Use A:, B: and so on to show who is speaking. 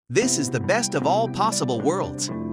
A: This is the best of all possible worlds.